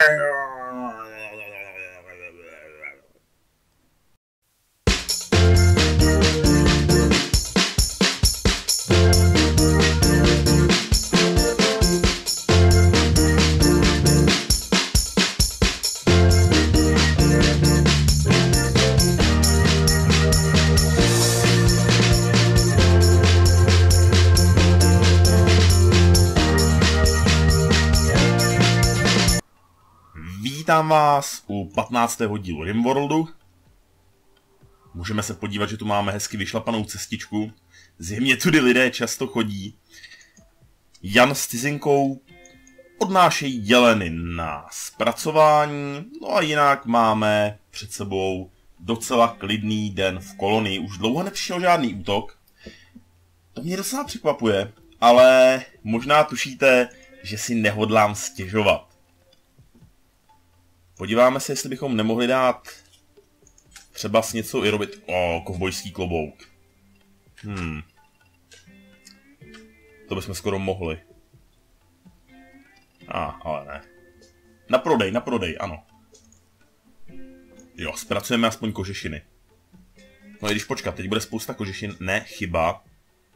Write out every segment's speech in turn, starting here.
Vítám vás u 15. dílu Rimworldu. Můžeme se podívat, že tu máme hezky vyšlapanou cestičku. Zjevně tudy lidé často chodí. Jan s Cizinkou odnášejí jeleny na zpracování. No a jinak máme před sebou docela klidný den v kolonii. Už dlouho nepřišel žádný útok. To mě docela překvapuje, ale možná tušíte, že si nehodlám stěžovat. Podíváme se, jestli bychom nemohli dát třeba s něco i robit. Kovbojský klobouk. To bychom skoro mohli. Ale ne. Na prodej, ano. Jo, zpracujeme aspoň kožešiny. No i když počkat, teď bude spousta kožešin. Ne, chyba.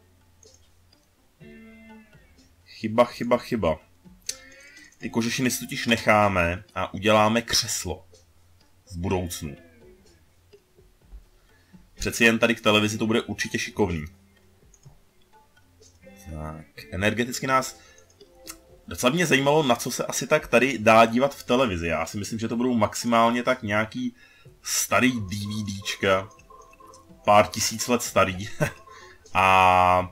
Chyba. Ty kožešiny si totiž necháme a uděláme křeslo v budoucnu. Přeci jen tady k televizi to bude určitě šikovný. Tak, energeticky nás... Docela mě zajímalo, na co se asi tak tady dá dívat v televizi. Já si myslím, že to budou maximálně tak nějaký starý DVDčka. Pár tisíc let starý. A...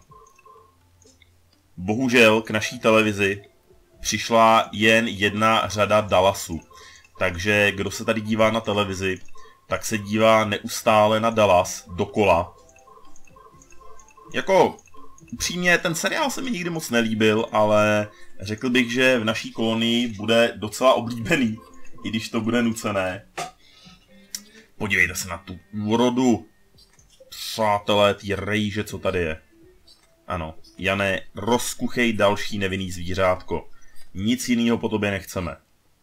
bohužel k naší televizi přišla jen jedna řada Dallasu. Takže kdo se tady dívá na televizi, tak se dívá neustále na Dallas dokola. Jako, upřímně, ten seriál se mi nikdy moc nelíbil, ale řekl bych, že v naší kolonii bude docela oblíbený, i když to bude nucené. Podívejte se na tu úrodu. Přátelé, ty rejže, co tady je. Ano, Jane, rozkuchej další nevinný zvířátko. Nic jiného po tobě nechceme.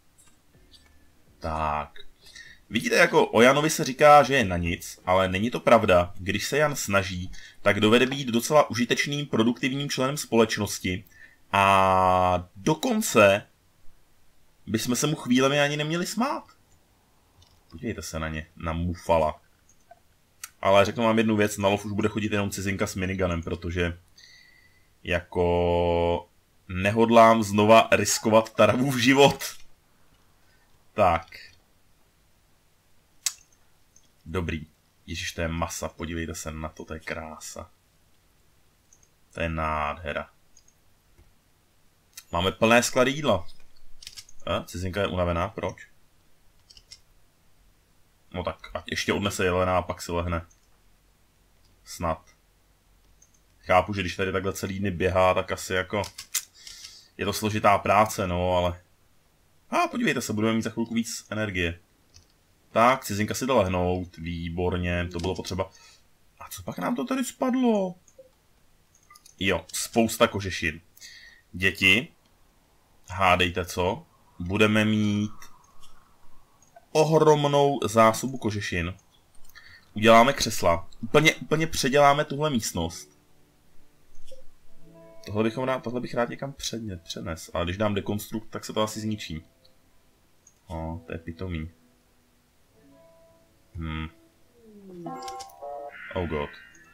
Tak. Vidíte, jako o Janovi se říká, že je na nic, ale není to pravda. Když se Jan snaží, tak dovede být docela užitečným, produktivním členem společnosti. A dokonce bychom se mu chvílemi ani neměli smát. Podívejte se na ně, na Mufala. Ale řeknu vám jednu věc, na lov už bude chodit jenom Cizinka s miniganem, protože jako nehodlám znova riskovat Taravův život. Tak. Dobrý. Ježiš, to je masa, podívejte se na to, to je krása. To je nádhera. Máme plné sklady jídla. Cizinka je unavená, proč? No tak, ať ještě odnese jelena a pak si lehne. Snad. Chápu, že když tady takhle celý dny běhá, tak asi jako... je to složitá práce, no, ale... podívejte se, budeme mít za chvilku víc energie. Tak, Cizinka si jde lehnout, výborně, to bylo potřeba. A co pak nám to tady spadlo? Jo, spousta kožešin. Děti, hádejte co? Budeme mít ohromnou zásobu kožešin. Uděláme křesla. Úplně předěláme tuhle místnost. Tohle bych rád někam přenes. Ale když dám dekonstrukt, tak se to asi zničí. To je pitomý. Oh god.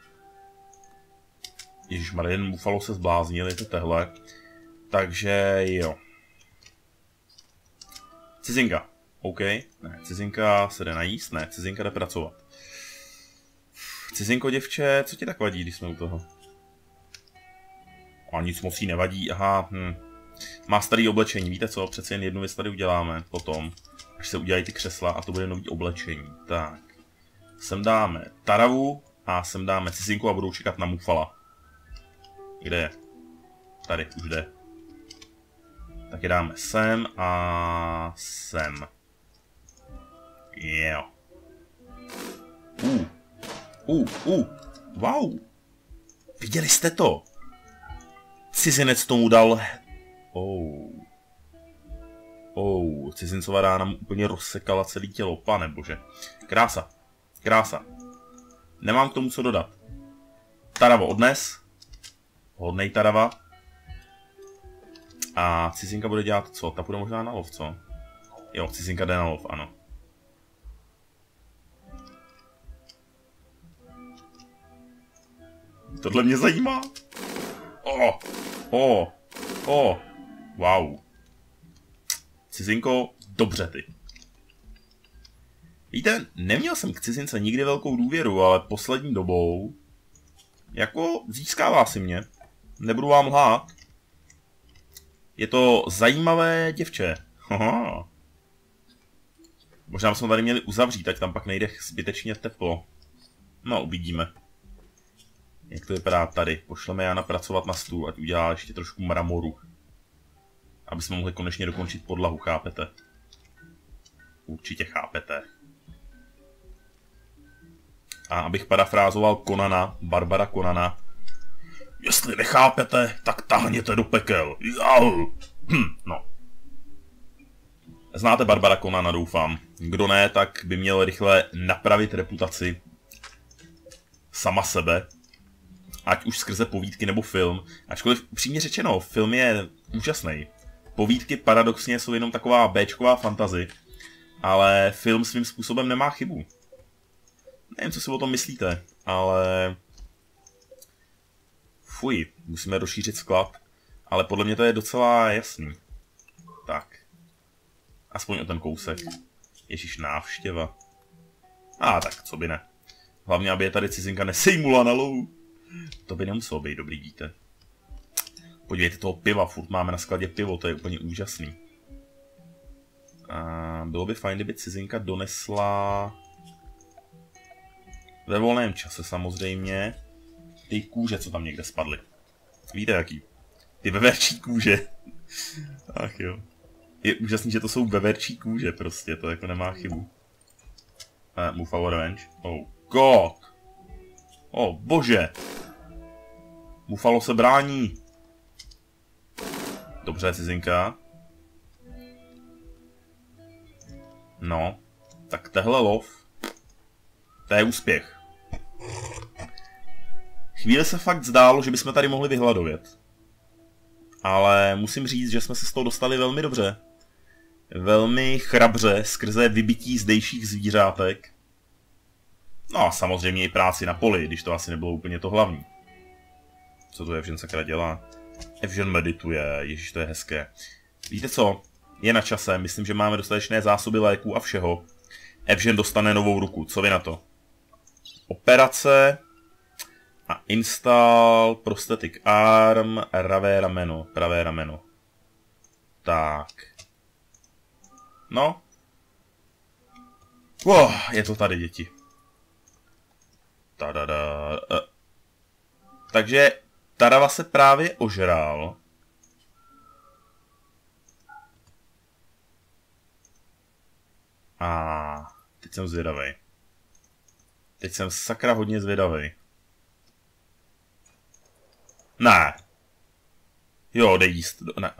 Ježišmarja, jen Buffalo se zbláznil, je to tehle. Takže jo. Cizinka. OK. Ne, Cizinka se jde najíst. Ne, Cizinka jde pracovat. Cizinko, děvče, co ti tak vadí, když jsme u toho? Nic moc jí nevadí, Má starý oblečení, víte co, přece jen jednu věc tady uděláme potom, až se udělají ty křesla a to bude nový oblečení. Tak, sem dáme Taravu a sem dáme Cizinku a budou čekat na Mufala. Kde je? Tady, už jde. Tak je dáme sem a sem. Jo. Wow. Viděli jste to? Cizincová rána mu úplně rozsekala celé tělo, pane bože. Krása, krása. Nemám k tomu co dodat. Taravo odnes. Hodnej Tarava. A cizinka bude dělat co? Ta bude možná na lov, co? Jo, cizinka jde na lov, ano. Tohle mě zajímá. Wow. Cizinko, dobře ty. Víte, neměl jsem k cizince nikdy velkou důvěru, ale poslední dobou jako získává si mě. Nebudu vám lhát. Je to zajímavé děvče. Haha. Možná bychom tady měli uzavřít, tak tam pak nejde zbytečně teplo. No, uvidíme. Jak to vypadá tady. Pošleme Jana pracovat na stůl, ať udělá ještě trošku mramoru. Aby jsme mohli konečně dokončit podlahu, chápete? Určitě chápete. A abych parafrázoval Conana, Barbara Conana. Jestli nechápete, tak tahněte do pekel. No. Znáte Barbara Conana, doufám. Kdo ne, tak by měl rychle napravit reputaci sama sebe. Ať už skrze povídky nebo film. Ačkoliv upřímně řečeno, film je úžasný. Povídky paradoxně jsou jenom taková béčková fantazy. Ale film svým způsobem nemá chybu. Nevím, co si o tom myslíte, ale... Fuj, musíme rozšířit sklad. Ale podle mě to je docela jasný. Tak. Aspoň o ten kousek. Ježíš, návštěva. Tak, co by ne. Hlavně, aby je tady cizinka nesejmula na lou. To by nemuselo být dobrý, dítě. Podívejte toho piva, furt máme na skladě pivo, to je úplně úžasný. A bylo by fajn, kdyby cizinka donesla... Ve volném čase samozřejmě. Ty kůže, co tam někde spadly. Víte jaký? Ty veverčí kůže. Ach jo. Je úžasný, že to jsou veverčí kůže prostě, to jako nemá chybu. Muffalo Revenge. Oh god. Bože. Muffalo se brání. Dobře, cizinka. No. Tak tehle lov. To je úspěch. Chvíli se fakt zdálo, že bychom tady mohli vyhladovět. Ale musím říct, že jsme se z toho dostali velmi dobře. Velmi chrabře skrze vybití zdejších zvířátek. No a samozřejmě i práci na poli, když to asi nebylo úplně to hlavní. Co to Evžen sakra dělá? Evžen medituje, ježiš, to je hezké. Víte co? Je na čase, myslím, že máme dostatečné zásoby léků a všeho. Evžen dostane novou ruku, co vy na to? Operace a install prosthetic arm, pravé rameno. Tak. No. Je to tady, děti. Takže Tarava se právě ožral. A teď jsem zvědavej. Teď jsem sakra hodně zvědavej. Ne. Jo, dej jíst. Ne.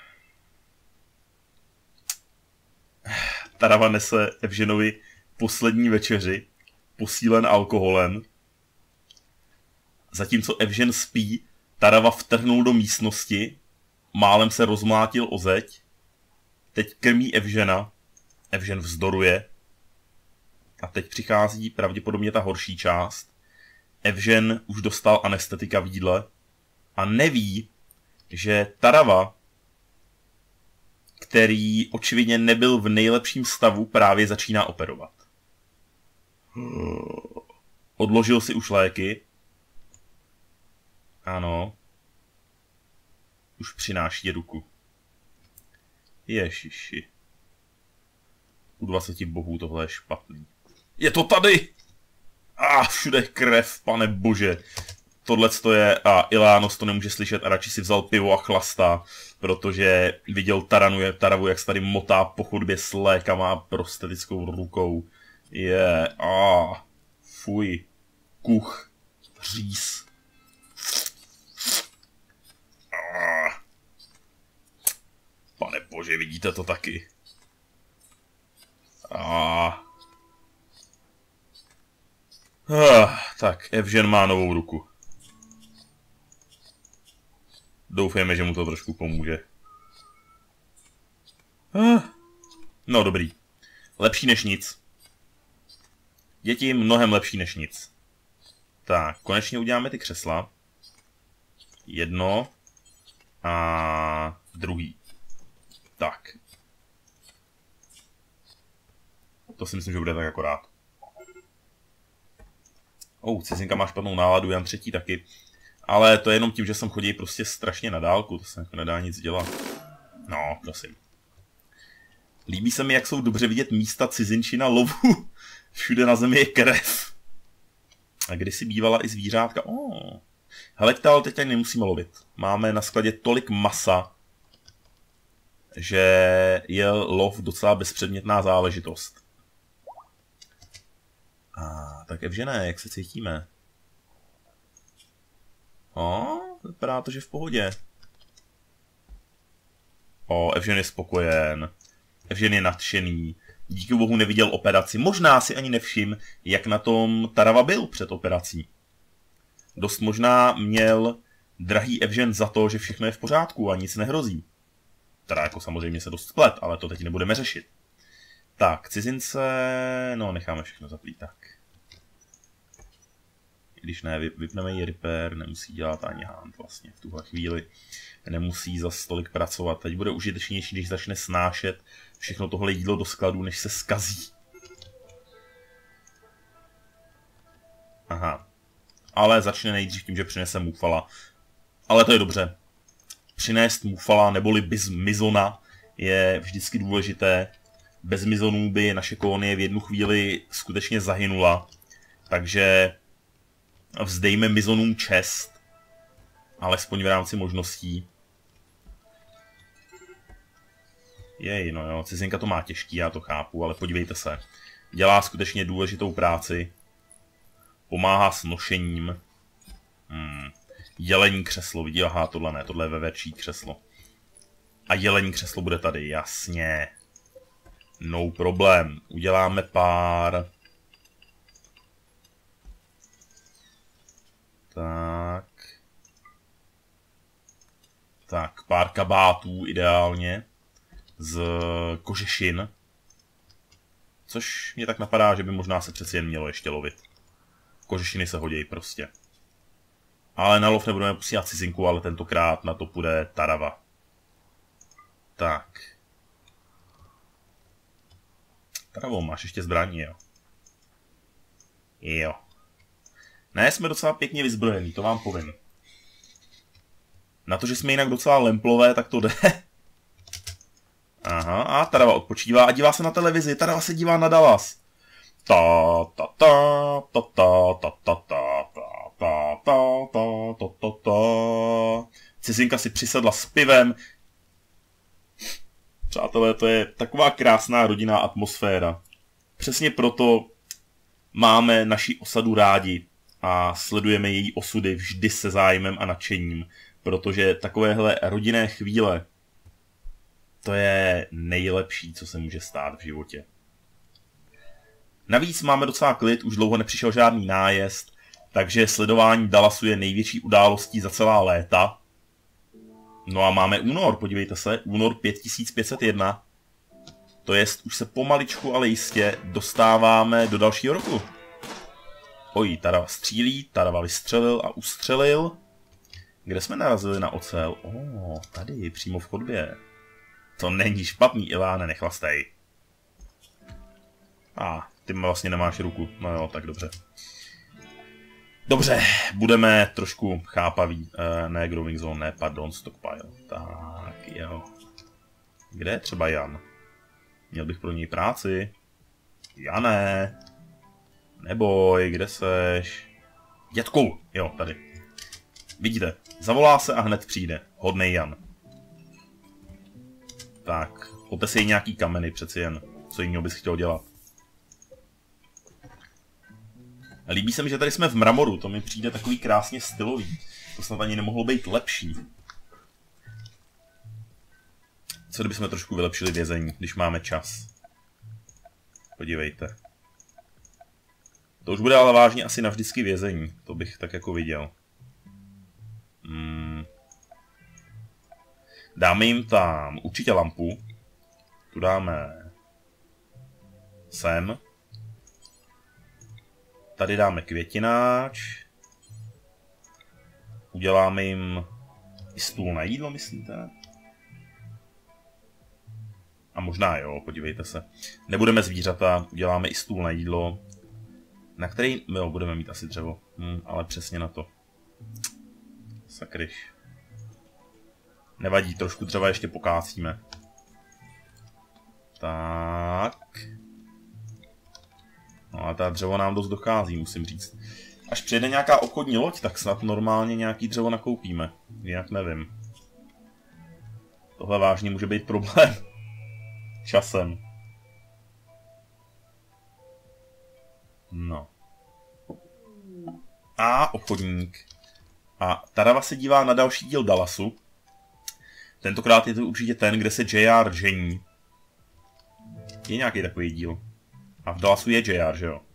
Tarava nese Evženovi poslední večeři, posílen alkoholem. Zatímco Evžen spí, Tarava vtrhnul do místnosti, málem se rozmlátil o zeď, teď krmí Evžena, Evžen vzdoruje a teď přichází pravděpodobně ta horší část. Evžen už dostal anestetika v jídle a neví, že Tarava, který očividně nebyl v nejlepším stavu, právě začíná operovat. Odložil si už léky. Ano. Už přináší ruku. Ježiši. U 20 bohů tohle je špatný. Je to tady! Všude krev, pane bože. Tohleto je... Ilános to nemůže slyšet a radši si vzal pivo a chlastá, protože viděl Taravu, jak se tady motá po chodbě s lékama a prostetickou rukou. Fuj. Kuch. Říz. Pane bože. Bože, vidíte to taky. Tak, Evžen má novou ruku. Doufejme, že mu to trošku pomůže. No dobrý. Lepší než nic. Děti, mnohem lepší než nic. Tak, konečně uděláme ty křesla. Jedno. A druhý. Tak. To si myslím, že bude tak akorát. Cizinka má špatnou náladu, Jan III taky. Ale to je jenom tím, že jsem chodí prostě strašně na dálku, to se nedá nic dělat. No, prosím. Líbí se mi, jak jsou dobře vidět místa cizinčina lovu. Všude na zemi je krev. A kdysi bývala i zvířátka. Heleďte, ale teď ani nemusíme lovit. Máme na skladě tolik masa, že je lov docela bezpředmětná záležitost. Tak Evžené, jak se cítíme? Vypadá to, že v pohodě. Evžen je spokojen. Evžen je nadšený. Díky bohu neviděl operaci. Možná si ani nevšim, jak na tom Tarava byl před operací. Dost možná měl drahý Evžen za to, že všechno je v pořádku a nic nehrozí. Teda jako samozřejmě se dost splet, ale to teď nebudeme řešit. Tak, cizince... No, necháme všechno zaplít tak. Když ne, vypneme ji repair, nemusí dělat ani hand vlastně v tuhle chvíli. Nemusí za stolik pracovat. Teď bude užitečnější, když začne snášet všechno tohle jídlo do skladu, než se skazí. Aha. Ale začne nejdřív tím, že přinese mufala. Ale to je dobře. Přinést mufala neboli mizona je vždycky důležité. Bez mizonů by naše kolonie v jednu chvíli skutečně zahynula. Takže vzdejme mizonům čest. Alespoň v rámci možností. No jo, cizinka to má těžký, já to chápu, ale podívejte se. Dělá skutečně důležitou práci. Pomáhá s nošením. Jelení křeslo, vidí, aha, tohle ne, tohle je veverčí křeslo. A jelení křeslo bude tady, jasně. No problém, uděláme pár... Tak, pár kabátů ideálně. Z kožešin. Což mě tak napadá, že by možná se přeci jen mělo ještě lovit. Kožešiny se hodí prostě. Ale na lov nebudeme posílat cizinku, ale tentokrát na to půjde Tarava. Tak. Taravo, máš ještě zbraní, jo? Jo. Ne, jsme docela pěkně vyzbrojení, to vám povím. Na to, že jsme jinak docela lemplové, tak to jde. Aha, a Tarava odpočívá a dívá se na televizi. Tarava se dívá na Dallas. Cizinka si přisedla s pivem. Přátelé, to je taková krásná rodinná atmosféra. Přesně proto máme naši osadu rádi a sledujeme její osudy vždy se zájmem a nadšením, protože takovéhle rodinné chvíle, to je nejlepší, co se může stát v životě. Navíc máme docela klid, už dlouho nepřišel žádný nájezd, takže sledování Dallasu je největší událostí za celá léta. No a máme únor, podívejte se, únor 5501. To jest, už se pomaličku, ale jistě dostáváme do dalšího roku. Tarava střílí, Tarava vystřelil a ustřelil. Kde jsme narazili na ocel? Tady, přímo v chodbě. To není špatný, Iláne, nechlastej. Ty vlastně nemáš ruku. No jo, tak dobře. Dobře, budeme trošku chápaví. Ne, growing zone, ne, pardon, stockpile. Tak, jo. Kde je třeba Jan? Měl bych pro něj práci. Jané. Neboj, kde seš? Dětku, jo, tady. Vidíte, zavolá se a hned přijde. Hodnej Jan. Tak, otesej nějaký kameny přeci jen. Co jiného bys chtěl dělat? Líbí se mi, že tady jsme v mramoru, to mi přijde takový krásně stylový. To snad ani nemohlo být lepší. Co kdybychom trošku vylepšili vězení, když máme čas? Podívejte. To už bude ale vážně asi navždycky vězení. To bych tak jako viděl. Dáme jim tam určitě lampu. Tu dáme sem. Tady dáme květináč. Uděláme jim i stůl na jídlo, myslíte? A možná jo, podívejte se. Nebudeme zvířata, uděláme i stůl na jídlo. Na který, jo, budeme mít asi dřevo. Ale přesně na to. Sakryš. Nevadí, trošku dřeva ještě pokácíme. Tak. No a ta dřevo nám dost dochází, musím říct. Až přijede nějaká obchodní loď, tak snad normálně nějaký dřevo nakoupíme. Jinak nevím. Tohle vážně může být problém. Časem. No. A obchodník. A Tarava se dívá na další díl Dallasu. Tentokrát je to určitě ten, kde se JR žení. Je nějaký takový díl. A v Dallasu je JR, že jo?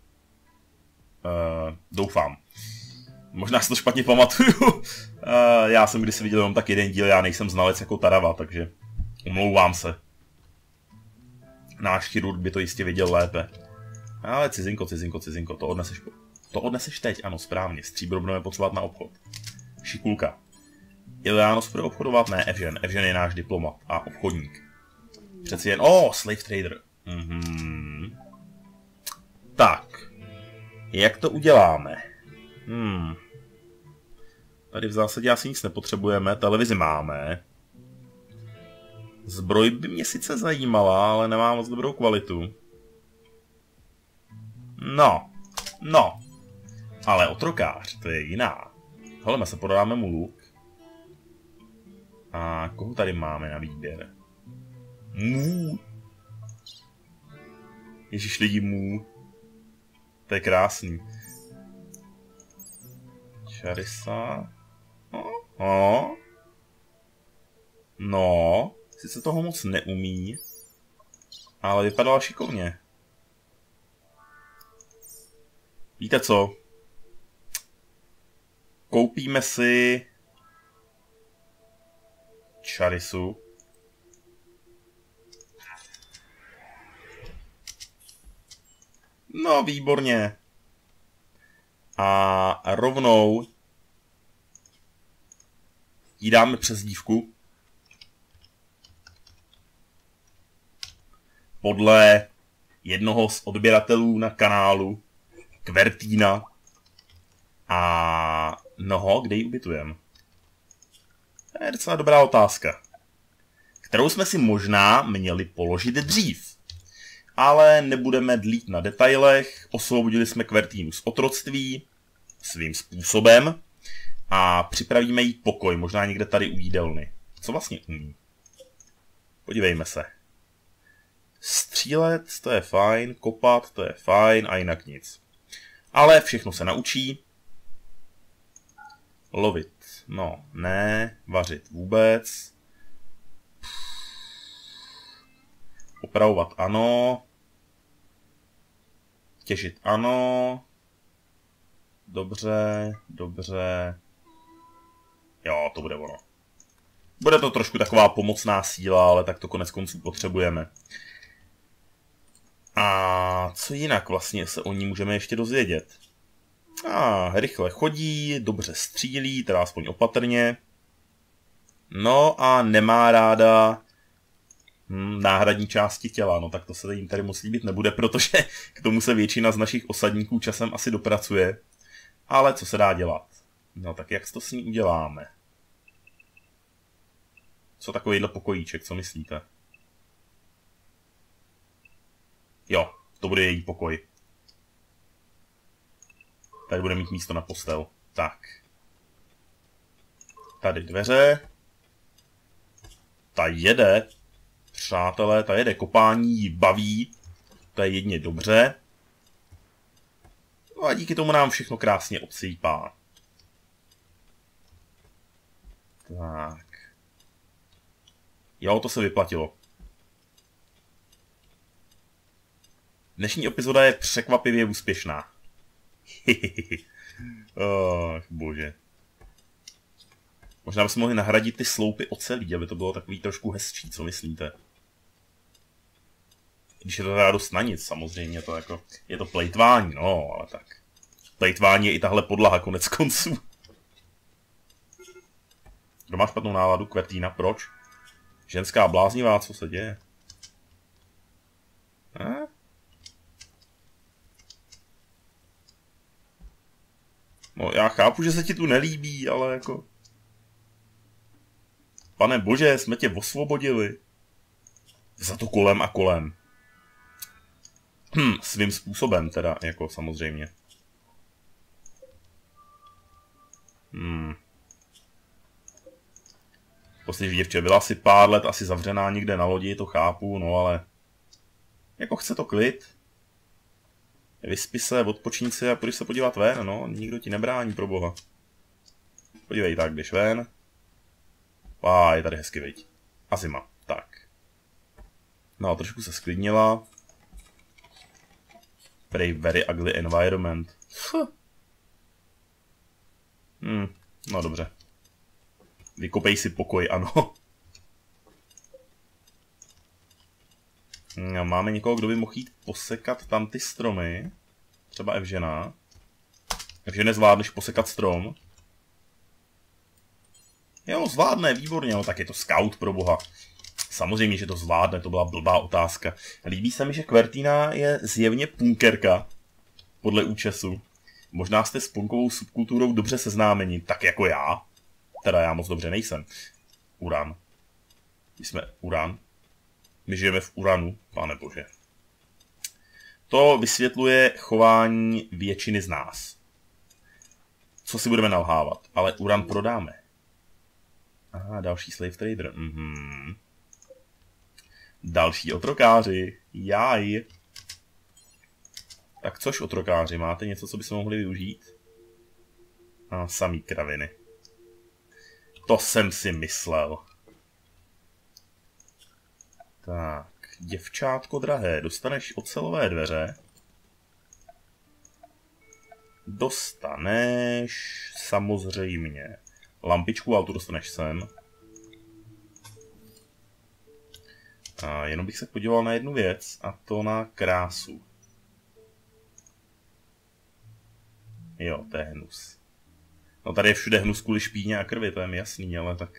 Doufám. Možná si to špatně pamatuju. Já jsem kdysi viděl jenom tak jeden díl, já nejsem znalec jako Tarava, takže omlouvám se. Náš chirurg by to jistě viděl lépe. Ale cizinko, to odneseš teď, ano, správně. Stříbro budeme potřebovat na obchod. Šikulka. Ilianos bude obchodovat? Ne, Evžen. Evžen je náš diplomat a obchodník. Přeci jen... slave trader. Tak. Jak to uděláme? Tady v zásadě asi nic nepotřebujeme. Televizi máme. Zbroj by mě sice zajímala, ale nemá moc dobrou kvalitu. No. Ale otrokář, to je jiná. Hele, se podáme mu luk. A koho tady máme na výběr? Mu. Ježiš, lidi, mu. To je krásný. Charissa. No. Sice toho moc neumí. Ale vypadala šikovně. Víte co? Koupíme si Charissu. No, výborně. A rovnou jí dáme přezdívku. Podle jednoho z odběratelů na kanálu, Kvertína. A kde ji ubytujeme? To je docela dobrá otázka. Kterou jsme si možná měli položit dřív. Ale nebudeme dlít na detailech. Osvobodili jsme Kvertínu z otroctví svým způsobem. A připravíme jí pokoj, možná někde tady u jídelny. Co vlastně umí? Podívejme se. Střílet, to je fajn, kopat, to je fajn a jinak nic. Ale všechno se naučí. Lovit, no ne, vařit vůbec. Opravovat ano. Těžit ano. Dobře. Jo, to bude ono. Bude to trošku taková pomocná síla, ale tak to konec konců potřebujeme. A co jinak vlastně se o ní můžeme ještě dozvědět? Rychle chodí, dobře střílí, teda aspoň opatrně. No a nemá ráda náhradní části těla. No tak to se jim tady moc líbit nebude, protože k tomu se většina z našich osadníků časem asi dopracuje. Ale co se dá dělat? No tak jak to s ní uděláme? Co takovýhle pokojíček, co myslíte? Jo, to bude její pokoj. Tady bude mít místo na postel. Tak. Tady dveře. Ta jede. Přátelé, ta jede. Kopání jí baví. To je jedně dobře. No a díky tomu nám všechno krásně odsýpá. Tak. Jo, to se vyplatilo. Dnešní epizoda je překvapivě úspěšná. Oh, bože. Možná bychom mohli nahradit ty sloupy ocelí, aby to bylo takový trošku hezčí, co myslíte? Když je to teda dost na nic, samozřejmě, to jako, je to plejtvání, no, ale tak. Plejtvání je i tahle podlaha, konec konců. Kdo má špatnou náladu? Kvertína, proč? Ženská bláznivá, co se děje? No, já chápu, že se ti tu nelíbí, ale jako... Pane bože, jsme tě osvobodili. Za to kolem a kolem. Svým způsobem teda, jako samozřejmě. Poslední děvče byla asi pár let asi zavřená někde na lodi, to chápu, no ale... Jako chce to klid. Vyspi se, odpočíň si a půjdeš se podívat ven, no. Nikdo ti nebrání, pro boha. Podívej, tak jdeš ven. Je tady hezky, viď. A zima, tak. No, trošku se sklidnila. Prej very ugly environment. No dobře. Vykopej si pokoj, ano. Máme někoho, kdo by mohl jít posekat tam ty stromy. Třeba Evžena. Evžene, zvládneš posekat strom? Jo, zvládne, výborně, no tak je to scout, pro boha. Samozřejmě, že to zvládne, to byla blbá otázka. Líbí se mi, že Kvertína je zjevně punkerka. Podle účesu. Možná jste s punkovou subkulturou dobře seznámeni, tak jako já. Teda já moc dobře nejsem. Uran. My jsme Uran. My žijeme v Uranu, pane bože. To vysvětluje chování většiny z nás. Co si budeme nalhávat? Ale Uran prodáme. Aha, další slave trader. Další otrokáři. Jaj. Tak což otrokáři, máte něco, co bychom mohli využít? Samý kraviny. To jsem si myslel. Tak, děvčátko drahé, dostaneš ocelové dveře. Dostaneš samozřejmě lampičku, ale tu dostaneš sem. A jenom bych se podíval na jednu věc, a to na krásu. Jo, to je hnus. No tady je všude hnus kvůli špíně a krvi, to je mi jasný, ale tak...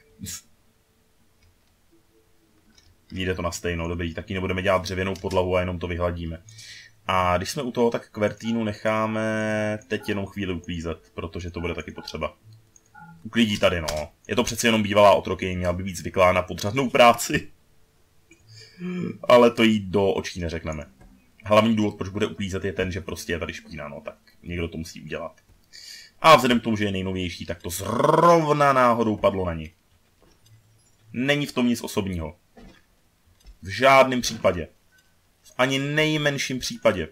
Jde to na stejno, dobrý, taky nebudeme dělat dřevěnou podlahu a jenom to vyhladíme. A když jsme u toho, tak Kvertínu necháme teď jenom chvíli uklízet, protože to bude taky potřeba. Uklidí tady, no. Je to přeci jenom bývalá otrokyně, měla by být zvyklá na podřadnou práci. Ale to jí do očí neřekneme. Hlavní důvod, proč bude uklízet, je ten, že prostě je tady špína, no tak někdo to musí udělat. A vzhledem k tomu, že je nejnovější, tak to zrovna náhodou padlo na ní. Není v tom nic osobního. V žádném případě. V ani nejmenším případě.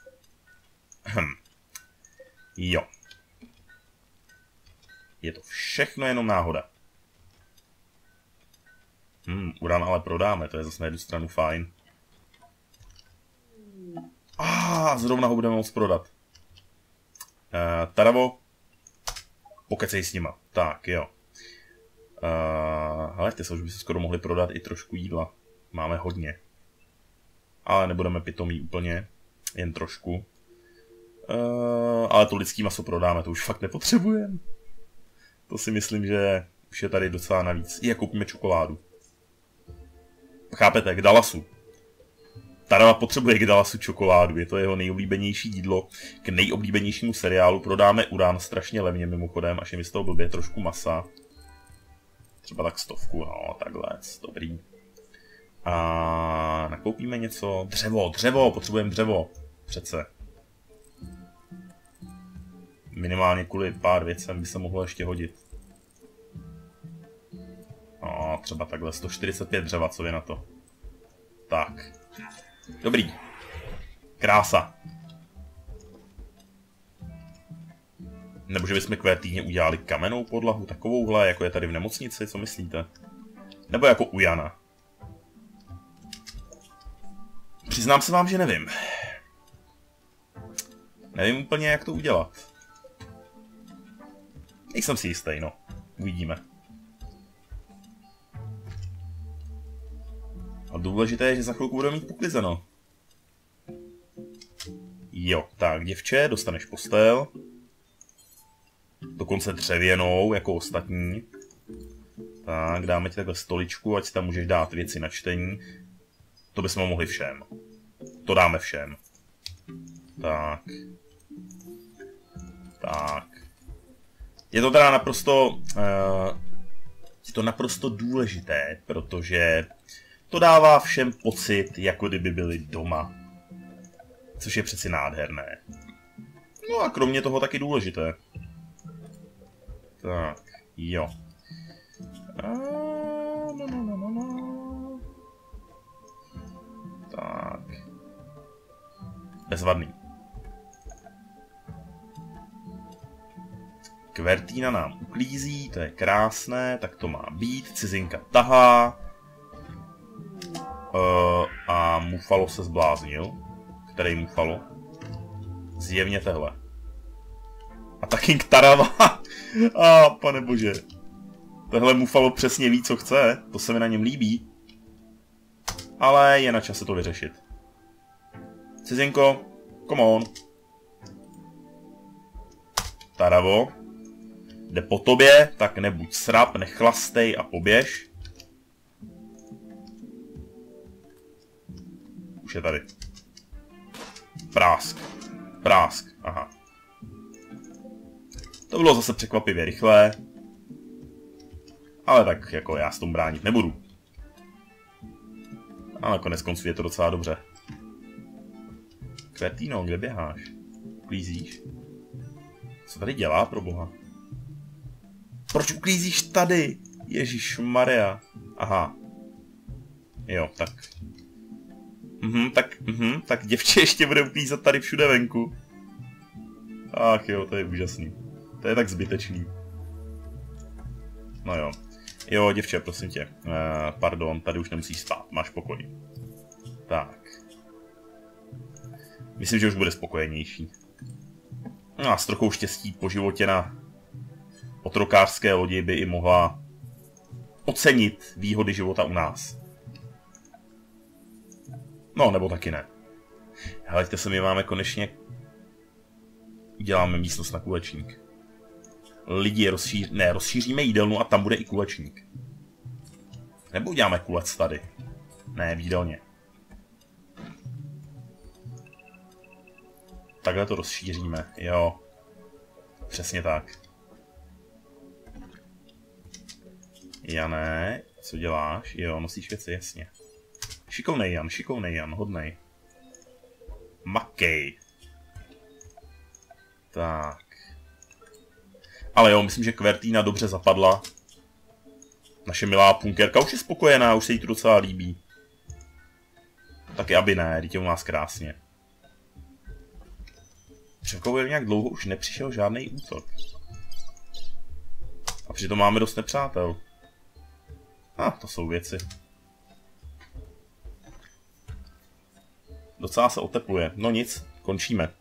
Jo. Je to všechno jenom náhoda. Uran ale prodáme, to je zase na jednu stranu fajn. Zrovna ho budeme moct prodat. Taravo. Pokecej s nima. Tak, jo. Hele, ty se už by se skoro mohli prodat i trošku jídla. Máme hodně. Ale nebudeme pitomí úplně. Jen trošku. Ale to lidský maso prodáme, to už fakt nepotřebujeme. To si myslím, že už je tady docela navíc. I jak koupíme čokoládu. Chápete, k Dallasu. Tarava potřebuje k Dallasu čokoládu, je to jeho nejoblíbenější jídlo. K nejoblíbenějšímu seriálu prodáme Uran strašně levně mimochodem, až je mi z toho blbě trošku masa. Třeba tak 100, no takhle, dobrý. A nakoupíme něco. Dřevo, potřebujeme dřevo. Přece. Minimálně kvůli pár věcem by se mohlo ještě hodit. No, třeba takhle 145 dřeva, co je na to. Tak. Dobrý. Krása. Nebo že bychom Kvertíně udělali kamennou podlahu, takovouhle, jako je tady v nemocnici, co myslíte? Nebo jako u Jana. Přiznám se vám, že nevím. Nevím úplně, jak to udělat. Nejsem si jistý, no. Uvidíme. A důležité je, že za chvilku budeme mít poklizeno. Jo, tak děvče, dostaneš postel. Dokonce dřevěnou, jako ostatní. Tak, dáme ti takhle stoličku, ať si tam můžeš dát věci na čtení. To bychom mohli všem. To dáme všem. Tak. Tak. Je to teda naprosto důležité, protože to dává všem pocit, jako kdyby byli doma. Což je přeci nádherné. No a kromě toho taky důležité. Tak, jo. Tak. Bezvadný. Kvertína nám uklízí, to je krásné, tak to má být. Cizinka tahá. A Mufalo se zbláznil. Který Mufalo? Zjevně tehle. A ta King Tarava. Pane bože. Tohle Mufalo přesně ví, co chce. To se mi na něm líbí. Ale je na čase to vyřešit. Cizinko, come on. Taravo. Jde po tobě, tak nebuď srap, nechlastej a poběž. Už je tady. Prásk. Prásk, aha. To bylo zase překvapivě rychlé. Ale tak jako já s tom bránit nebudu. A nakonec konců je to docela dobře. Kvertino, kde běháš? Uklízíš? Co tady dělá, pro boha? Proč uklízíš tady? Ježišmarja. Aha. Jo, tak. Tak děvče ještě bude uklízet tady všude venku. Ach jo, to je úžasný. To je tak zbytečný. No jo. Jo, děvče, prosím tě. Pardon, tady už nemusíš spát, máš pokoj. Tak. Myslím, že už bude spokojenější. No a s trochou štěstí po životě na otrokářské lodi by i mohla ocenit výhody života u nás. No, nebo taky ne. Hleďte se, my máme konečně... Uděláme místnost na kulečník. Lidi rozšíříme jídelnu a tam bude i kulečník. Nebo uděláme kulec tady. Ne, v jídelně. Takhle to rozšíříme, jo. Přesně tak. Jané, co děláš? Jo, nosíš věci, jasně. Šikovnej Jan, hodnej. Makej. Tak. Ale jo, myslím, že Kvertína dobře zapadla. Naše milá punkerka už je spokojená, už se jí to docela líbí. Taky aby ne, dítě u nás krásně. Překvapuje nějak dlouho už nepřišel žádný útok. A přitom máme dost nepřátel. To jsou věci. Docela se otepluje. No nic, končíme.